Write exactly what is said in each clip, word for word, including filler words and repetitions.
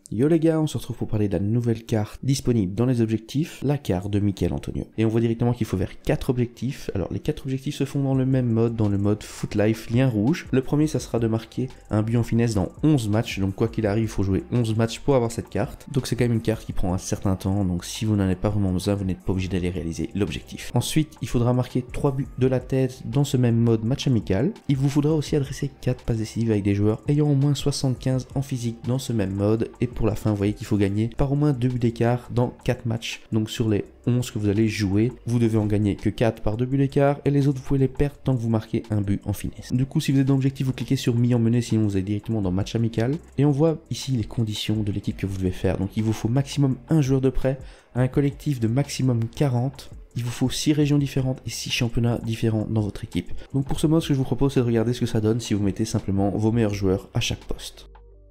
Yo les gars, on se retrouve pour parler de la nouvelle carte disponible dans les objectifs, la carte de Michael Antonio. Et on voit directement qu'il faut faire quatre objectifs. Alors les quatre objectifs se font dans le même mode, dans le mode Foot Life lien rouge. Le premier, ça sera de marquer un but en finesse dans onze matchs, donc quoi qu'il arrive, il faut jouer onze matchs pour avoir cette carte. Donc c'est quand même une carte qui prend un certain temps, donc si vous n'en avez pas vraiment besoin, vous n'êtes pas obligé d'aller réaliser l'objectif. Ensuite, il faudra marquer trois buts de la tête dans ce même mode match amical. Il vous faudra aussi adresser quatre passes décisives avec des joueurs ayant au moins soixante-quinze en physique dans ce même mode. Et pour la fin, vous voyez qu'il faut gagner par au moins deux buts d'écart dans quatre matchs. Donc sur les onze que vous allez jouer, vous devez en gagner que quatre par deux buts d'écart et les autres vous pouvez les perdre tant que vous marquez un but en finesse. Du coup, si vous êtes dans l'objectif, vous cliquez sur mis en menée, sinon vous allez directement dans match amical. Et on voit ici les conditions de l'équipe que vous devez faire. Donc il vous faut maximum un joueur de prêt, un collectif de maximum quarante. Il vous faut six régions différentes et six championnats différents dans votre équipe. Donc pour ce mode, ce que je vous propose, c'est de regarder ce que ça donne si vous mettez simplement vos meilleurs joueurs à chaque poste.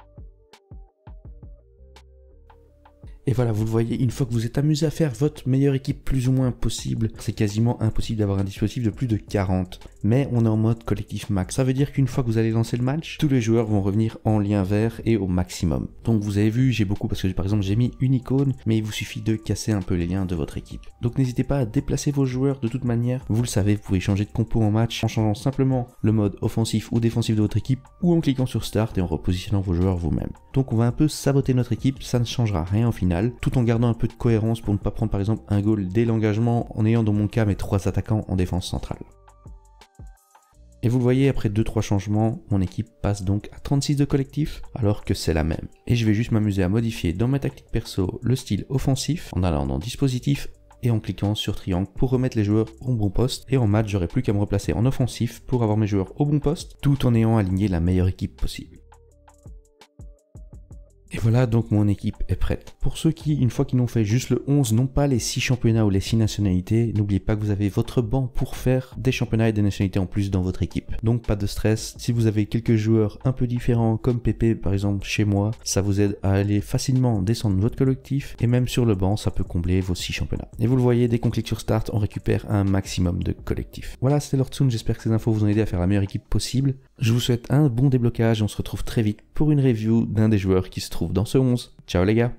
Et voilà, vous le voyez, une fois que vous êtes amusé à faire votre meilleure équipe plus ou moins possible, c'est quasiment impossible d'avoir un dispositif de plus de quarante. Mais on est en mode collectif max. Ça veut dire qu'une fois que vous allez lancer le match, tous les joueurs vont revenir en lien vert et au maximum. Donc vous avez vu, j'ai beaucoup parce que par exemple j'ai mis une icône, mais il vous suffit de casser un peu les liens de votre équipe. Donc n'hésitez pas à déplacer vos joueurs de toute manière. Vous le savez, vous pouvez changer de compo en match en changeant simplement le mode offensif ou défensif de votre équipe ou en cliquant sur Start et en repositionnant vos joueurs vous-même. Donc on va un peu saboter notre équipe, ça ne changera rien au final, tout en gardant un peu de cohérence pour ne pas prendre par exemple un goal dès l'engagement en ayant dans mon cas mes trois attaquants en défense centrale. Et vous le voyez, après deux trois changements, mon équipe passe donc à trente-six de collectif, alors que c'est la même. Et je vais juste m'amuser à modifier dans ma tactique perso le style offensif, en allant dans dispositif et en cliquant sur triangle pour remettre les joueurs au bon poste. Et en match, j'aurai plus qu'à me replacer en offensif pour avoir mes joueurs au bon poste, tout en ayant aligné la meilleure équipe possible. Et voilà, donc mon équipe est prête. Pour ceux qui, une fois qu'ils n'ont fait juste le onze, n'ont pas les six championnats ou les six nationalités, n'oubliez pas que vous avez votre banc pour faire des championnats et des nationalités en plus dans votre équipe. Donc pas de stress, si vous avez quelques joueurs un peu différents comme Pépé par exemple chez moi, ça vous aide à aller facilement descendre votre collectif et même sur le banc, ça peut combler vos six championnats. Et vous le voyez, dès qu'on clique sur Start, on récupère un maximum de collectifs. Voilà, c'était Lord Tsun, j'espère que ces infos vous ont aidé à faire la meilleure équipe possible. Je vous souhaite un bon déblocage et on se retrouve très vite pour une review d'un des joueurs qui se trouve dans ce onze. Ciao les gars!